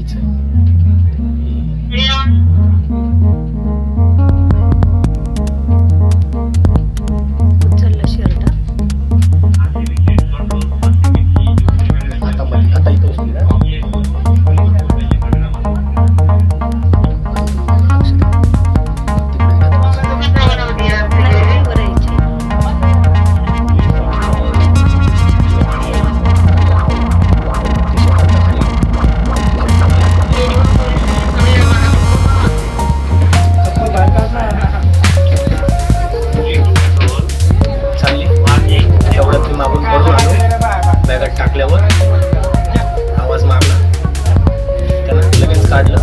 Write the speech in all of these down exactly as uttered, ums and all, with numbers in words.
उचलला शर्ट आता मध्ये आता इथं उचलली ना. मागून पडून आलो, बॅगात टाकल्यावर आवाज मारला, त्याला लगेच काढलं.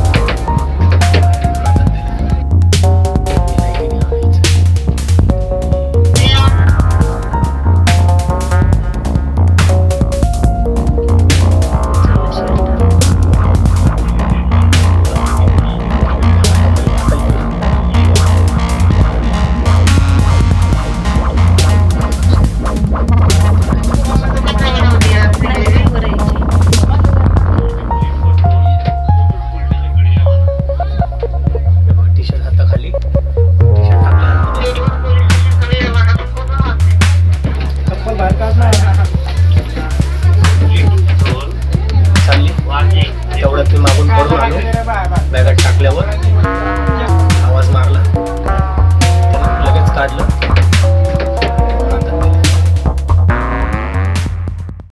तेवढ्यात मी मागून पडून आलो, बॅगात टाकल्यावर आवाज मारला, त्याला लगेच काढलं.